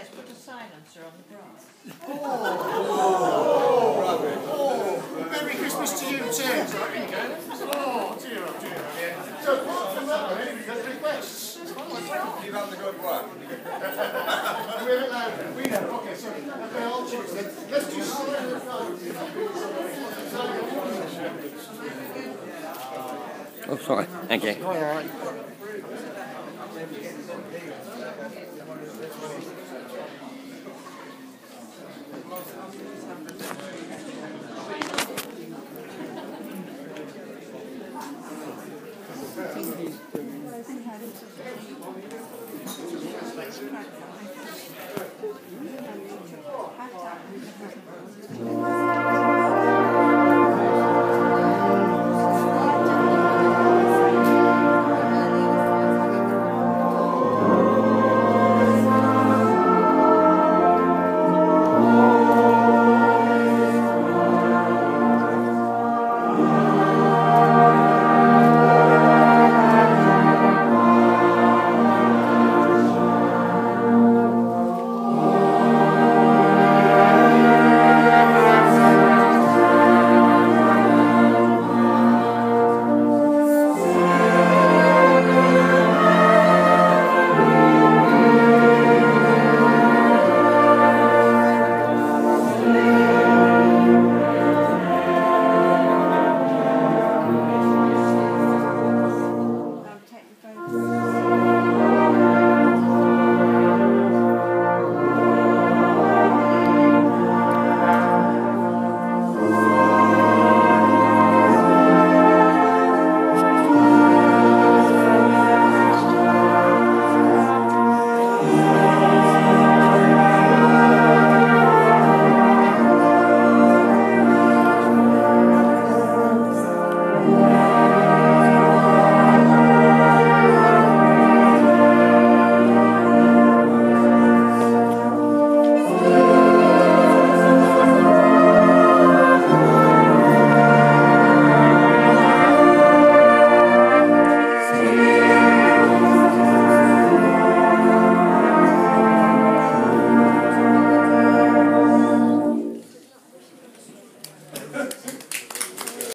Yes, put a silencer on the brass. Merry Christmas to you too. There you go. Oh, dear, oh dear. So apart from that one, anybody got requests? Keep up the good work. We're allowed. We know. Okay, sorry. Okay, I'll choose then. Let's do Oh, sorry. Thank you. all right.